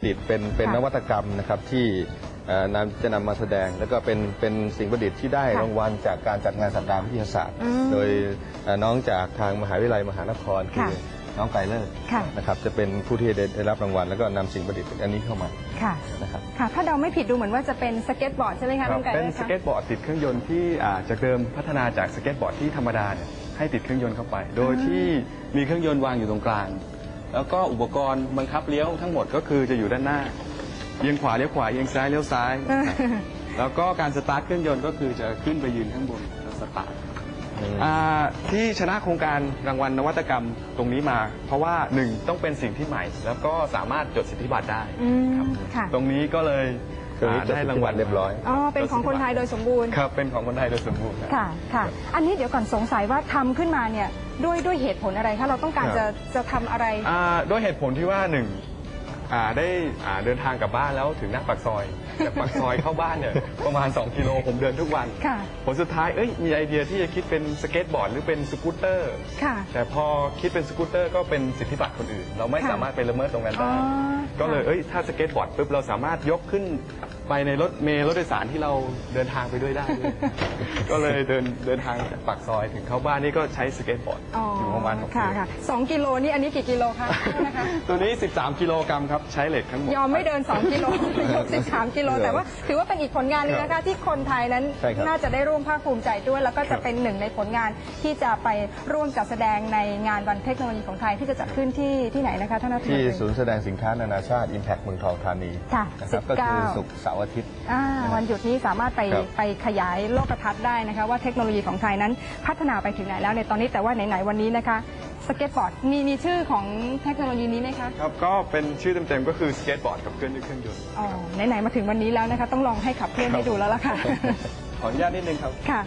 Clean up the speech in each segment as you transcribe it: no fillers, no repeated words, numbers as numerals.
ดิษฐ์เป็นนวัตกรรมนะครับที่จะนำมาแสดงแล้วก็เป็นสิ่งประดิษฐ์ที่ได้รางวัลจากการจัดงานสัปดาห์วิทยาศาสตร์โดยน้องจากทางมหาวิทยาลัยมหานครคือน้องไกเลอร์นะครับจะเป็นผู้ที่ได้รับรางวัลแล้วก็นำสิ่งประดิษฐ์อันนี้เข้ามานะครับถ้าเราไม่ผิดดูเหมือนว่าจะเป็นสเก็ตบอร์ดใช่ไหมคะน้องไกเลอร์เป็นสเก็ตบอร์ดติดเครื่องยนต์ที่จากเดิมพัฒนาจากสเก็ตบอร์ดที่ธรรมดาเนี่ยให้ติดเครื่องยนต์เข้าไปโดยที่มีเครื่องยนต์วางอยู่ตรงกลางแล้วก็อุปกรณ์บังคับเลี้ยวทั้งหมดก็คือจะอยู่ด้านหน้าเอียงขวาเลี้ยวขวาเอียงซ้ายเลี้ยวซ้ายแล้วก็การสตาร์ทเครื่องยนต์ก็คือจะขึ้นไปยืนข้างบนแล้วสตาร์ทที่ชนะโครงการรางวัลนวัตกรรมตรงนี้มาเพราะว่า1ต้องเป็นสิ่งที่ใหม่แล้วก็สามารถจดสิทธิบัตรได้ครับตรงนี้ก็เลยได้รางวัลเรียบร้อยเป็นของคนไทยโดยสมบูรณ์ครับเป็นของคนไทยโดยสมบูรณ์ค่ะอันนี้เดี๋ยวก่อนสงสัยว่าทำขึ้นมาเนี่ยด้วยเหตุผลอะไรคะเราต้องการจะทำอะไรด้วยเหตุผลที่ว่าได้เดินทางกลับบ้านแล้วถึงหน้าปากซอยจากปากซอยเข้าบ้านเนี่ยประมาณ2 กิโลผมเดินทุกวันผลสุดท้ายมีไอเดียที่จะคิดเป็นสเก็ตบอร์ดหรือเป็นสกูตเตอร์แต่พอคิดเป็นสกูตเตอร์ก็เป็นสิทธิบัตรคนอื่นเราไม่สามารถไปละเมิดตรงนั้นได้ก็เลยถ้าสเก็ตบอร์ดปุ๊บเราสามารถยกขึ้นไปในรถเมล์รถโดยสารที่เราเดินทางไปด้วยได้ก็เลยเดินทางจากปากซอยถึงเข้าบ้านนี่ก็ใช้สเก็ตบอร์ดอยู่ประมาณ 2 กิโลนี่อันนี้กี่กิโลคะตัวนี้13 กิโลกรัมครับใช้เหล็กทั้งหมดยอมไม่เดิน2 กิโลยก13 กิโลแต่ว่าถือว่าเป็นอีกผลงานหนึ่งนะคะที่คนไทยนั้นน่าจะได้ร่วมภาคภูมิใจด้วยแล้วก็จะเป็นหนึ่งในผลงานที่จะไปร่วมจัดแสดงในงานวันเทคโนโลยีของไทยที่จะจัดขึ้นที่ไหนนะคะท่านรัฐมนตรีที่ศูนย์แสดงสินค้านานาชาติ Impact เมืองทองธานีนะครับก็คือศุกร์เสาร์อาทิตย์วันหยุดนี้สามารถไปขยายโลกทัศน์ได้นะคะว่าเทคโนโลยีของไทยนั้นพัฒนาไปถึงไหนแล้วในตอนนี้แต่ว่าไหนๆวันนี้นะคะสเก็ตบอร์ดมีชื่อของเทคโนโลยีนี้ไหมคะครับก็เป็นชื่อเต็มๆก็คือสเก็ตบอร์ดขับเคลื่อนด้วยเครื่องยนต์ไหนๆมาถึงวันนี้แล้วนะคะต้องลองให้ขับเคลื่อนให้ดูแล้วล่ะค่ะขออนุญาตนิดนึงครับค่ะ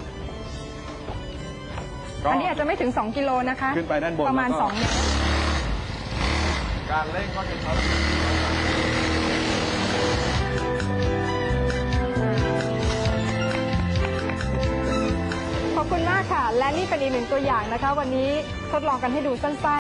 อันนี้อาจจะไม่ถึง2 กิโลนะคะขึ้นไปด้านบนประมาณ2 เมตรการเร่งก็จะใช้ขอบคุณมากค่ะและนี่เป็นอีกหนึ่งตัวอย่างนะคะวันนี้ทดลองกันให้ดูสั้นๆ